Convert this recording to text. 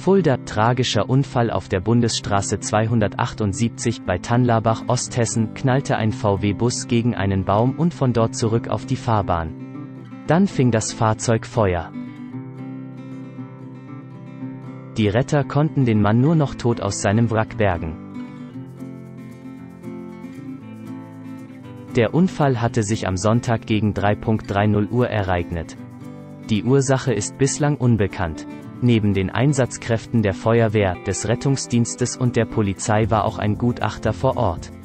Fulda, tragischer Unfall auf der Bundesstraße 278 bei Tanlarbach, Osthessen, knallte ein VW-Bus gegen einen Baum und von dort zurück auf die Fahrbahn. Dann fing das Fahrzeug Feuer. Die Retter konnten den Mann nur noch tot aus seinem Wrack bergen. Der Unfall hatte sich am Sonntag gegen 3:30 Uhr ereignet. Die Ursache ist bislang unbekannt. Neben den Einsatzkräften der Feuerwehr, des Rettungsdienstes und der Polizei war auch ein Gutachter vor Ort.